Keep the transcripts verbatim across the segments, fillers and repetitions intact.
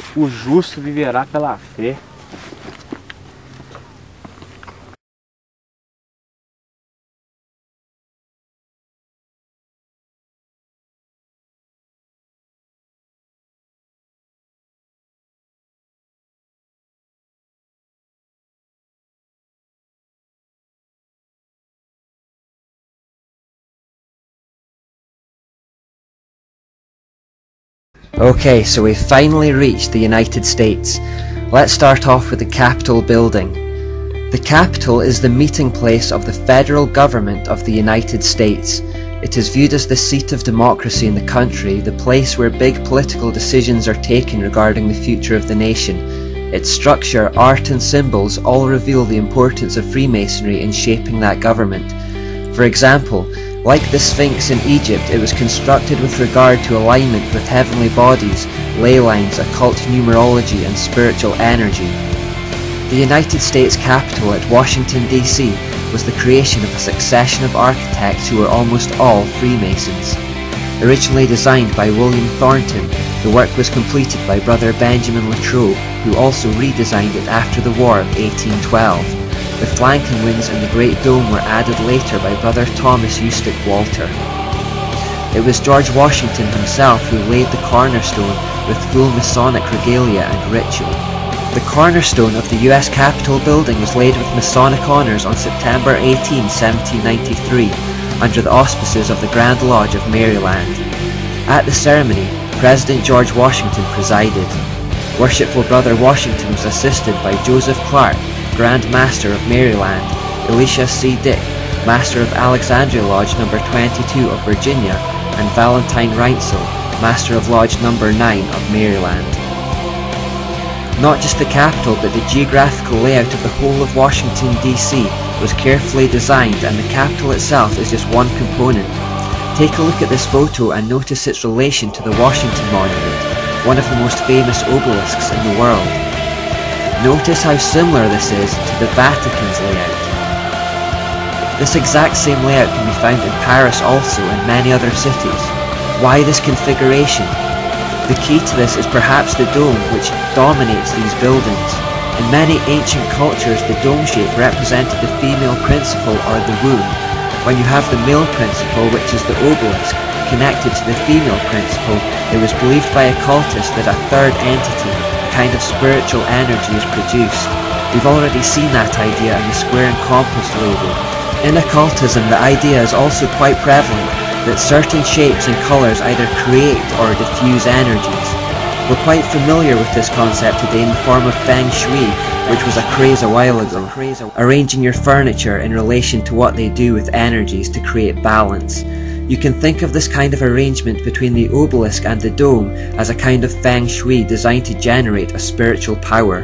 O justo viverá pela fé. Okay, so we've finally reached the United States. Let's start off with the Capitol building. The Capitol is the meeting place of the federal government of the United States. It is viewed as the seat of democracy in the country, the place where big political decisions are taken regarding the future of the nation. Its structure, art and symbols all reveal the importance of Freemasonry in shaping that government. For example, like the Sphinx in Egypt, it was constructed with regard to alignment with heavenly bodies, ley lines, occult numerology and spiritual energy. The United States Capitol at Washington D C was the creation of a succession of architects who were almost all Freemasons. Originally designed by William Thornton, the work was completed by Brother Benjamin Latrobe, who also redesigned it after the War of eighteen twelve. The flanking wings and the Great Dome were added later by Brother Thomas Eustick Walter. It was George Washington himself who laid the cornerstone with full Masonic regalia and ritual. The cornerstone of the U S Capitol building was laid with Masonic honours on September eighteenth, seventeen ninety-three, under the auspices of the Grand Lodge of Maryland. At the ceremony, President George Washington presided. Worshipful Brother Washington was assisted by Joseph Clark, Grand Master of Maryland, Elisha C. Dick, Master of Alexandria Lodge number twenty-two of Virginia, and Valentine Reinsel, Master of Lodge number nine of Maryland. Not just the Capitol, but the geographical layout of the whole of Washington D C was carefully designed, and the Capitol itself is just one component. Take a look at this photo and notice its relation to the Washington Monument, one of the most famous obelisks in the world. Notice how similar this is to the Vatican's layout. This exact same layout can be found in Paris also and many other cities. Why this configuration? The key to this is perhaps the dome, which dominates these buildings. In many ancient cultures, the dome shape represented the female principle or the womb, when you have the male principle, which is the obelisk, connected to the female principle. It was believed by occultists that a third entity, kind of spiritual energy, is produced. We've already seen that idea in the square and compass label. In occultism, the idea is also quite prevalent that certain shapes and colours either create or diffuse energies. We're quite familiar with this concept today in the form of Feng Shui, which was a craze a while ago, arranging your furniture in relation to what they do with energies to create balance. You can think of this kind of arrangement between the obelisk and the dome as a kind of Feng Shui designed to generate a spiritual power.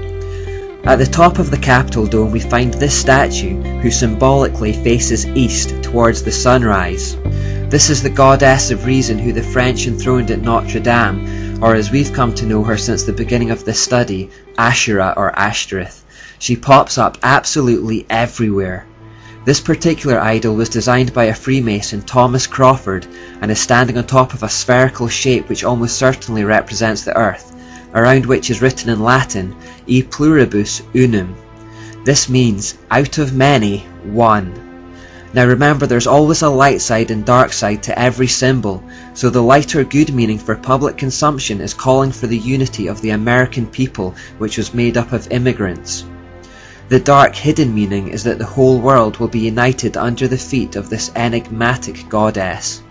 At the top of the Capitol dome we find this statue, who symbolically faces east towards the sunrise. This is the goddess of reason who the French enthroned at Notre Dame, or as we've come to know her since the beginning of this study, Ashura or Ashtoreth. She pops up absolutely everywhere. This particular idol was designed by a Freemason, Thomas Crawford, and is standing on top of a spherical shape which almost certainly represents the earth, around which is written in Latin, E pluribus unum. This means, out of many, one. Now remember, there's always a light side and dark side to every symbol, so the lighter good meaning for public consumption is calling for the unity of the American people, which was made up of immigrants. The dark hidden meaning is that the whole world will be united under the feet of this enigmatic goddess.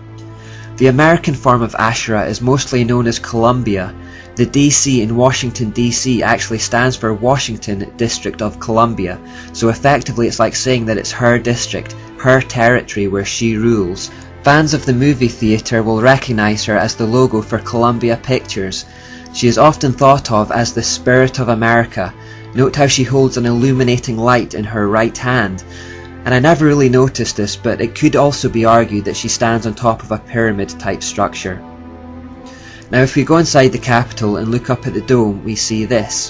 The American form of Ashura is mostly known as Columbia. The D C in Washington D C actually stands for Washington District of Columbia, so effectively it's like saying that it's her district, her territory where she rules. Fans of the movie theatre will recognise her as the logo for Columbia Pictures. She is often thought of as the Spirit of America. Note how she holds an illuminating light in her right hand. And I never really noticed this, but it could also be argued that she stands on top of a pyramid type structure. Now if we go inside the Capitol and look up at the dome, we see this.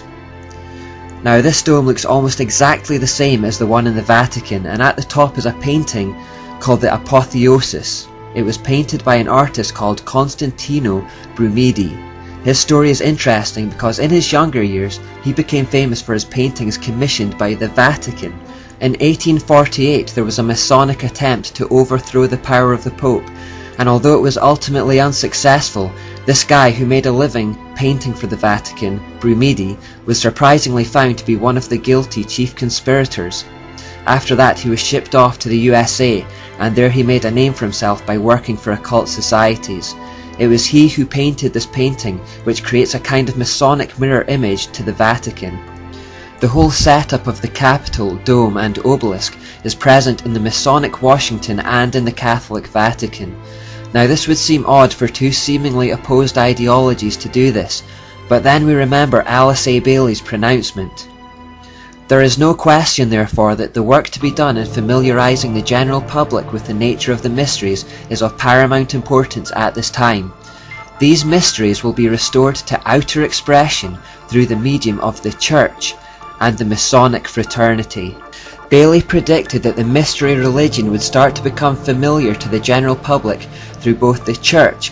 Now this dome looks almost exactly the same as the one in the Vatican, and at the top is a painting called the Apotheosis. It was painted by an artist called Constantino Brumidi. His story is interesting because in his younger years he became famous for his paintings commissioned by the Vatican. In eighteen forty-eight there was a Masonic attempt to overthrow the power of the Pope, and although it was ultimately unsuccessful, this guy who made a living painting for the Vatican, Brumidi, was surprisingly found to be one of the guilty chief conspirators. After that he was shipped off to the U S A, and there he made a name for himself by working for occult societies. It was he who painted this painting, which creates a kind of Masonic mirror image to the Vatican. The whole setup of the Capitol, dome and obelisk is present in the Masonic Washington and in the Catholic Vatican. Now this would seem odd for two seemingly opposed ideologies to do this, but then we remember Alice A. Bailey's pronouncement. There is no question therefore that the work to be done in familiarizing the general public with the nature of the mysteries is of paramount importance at this time. These mysteries will be restored to outer expression through the medium of the Church and the Masonic fraternity. Bailey predicted that the mystery religion would start to become familiar to the general public through both the Church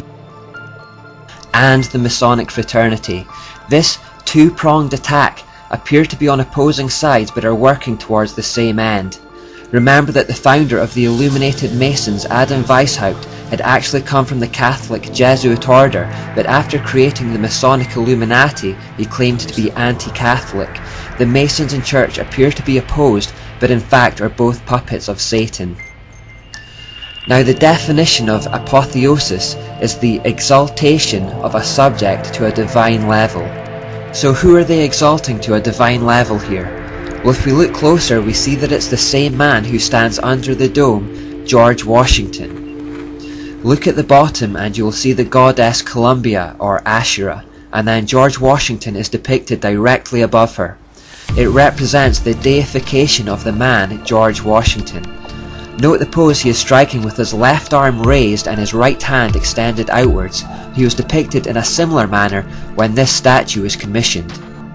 and the Masonic fraternity. This two-pronged attack appear to be on opposing sides but are working towards the same end. Remember that the founder of the Illuminated Masons, Adam Weishaupt, had actually come from the Catholic Jesuit order, but after creating the Masonic Illuminati, he claimed to be anti-Catholic. The Masons and Church appear to be opposed, but in fact are both puppets of Satan. Now the definition of apotheosis is the exaltation of a subject to a divine level. So who are they exalting to a divine level here? Well, if we look closer, we see that it's the same man who stands under the dome, George Washington. Look at the bottom and you will see the goddess Columbia or Asherah, and then George Washington is depicted directly above her. It represents the deification of the man, George Washington. Note the pose he is striking with his left arm raised and his right hand extended outwards. He was depicted in a similar manner when this statue was commissioned.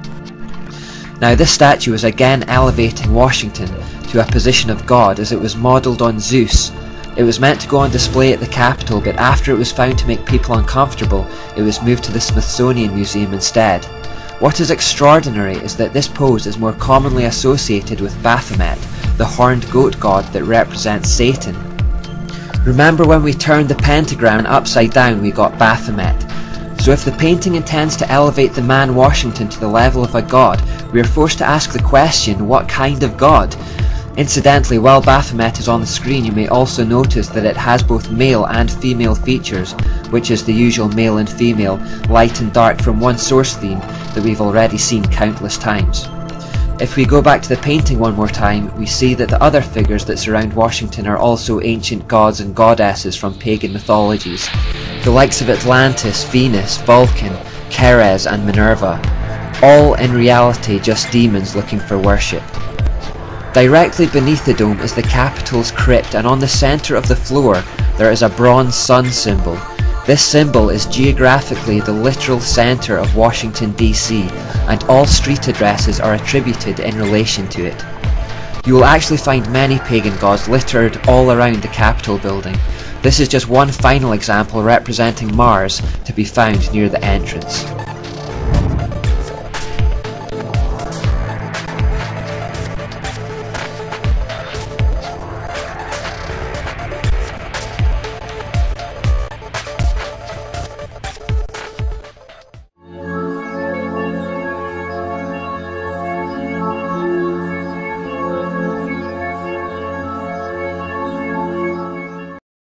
Now this statue is again elevating Washington to a position of God, as it was modelled on Zeus. It was meant to go on display at the Capitol, but after it was found to make people uncomfortable, it was moved to the Smithsonian Museum instead. What is extraordinary is that this pose is more commonly associated with Baphomet, the horned goat god that represents Satan. Remember when we turned the pentagram upside down, we got Baphomet. So if the painting intends to elevate the man Washington to the level of a god, we are forced to ask the question, what kind of god? Incidentally, while Baphomet is on the screen, you may also notice that it has both male and female features, which is the usual male and female, light and dark from one source theme that we've already seen countless times. If we go back to the painting one more time, we see that the other figures that surround Washington are also ancient gods and goddesses from pagan mythologies, the likes of Atlantis, Venus, Vulcan, Ceres and Minerva, all in reality just demons looking for worship. Directly beneath the dome is the Capitol's crypt, and on the centre of the floor there is a bronze sun symbol. This symbol is geographically the literal centre of Washington D C, and all street addresses are attributed in relation to it. You will actually find many pagan gods littered all around the Capitol building. This is just one final example representing Mars to be found near the entrance.